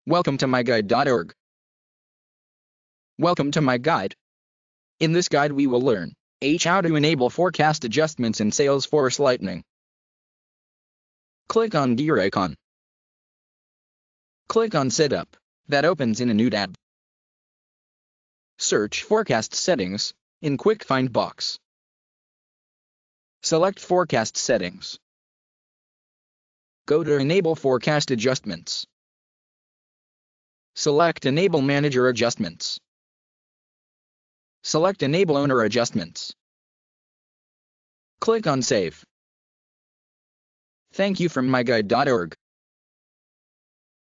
Welcome to MyGuide.org. Welcome to MyGuide. In this guide we will learn how to enable forecast adjustments in Salesforce Lightning. Click on Gear icon. Click on Setup. That opens in a new tab. Search Forecast Settings in Quick Find box. Select Forecast Settings. Go to Enable Forecast Adjustments. Select Enable Manager Adjustments. Select Enable Owner Adjustments. Click on Save. Thank you from MyGuide.org.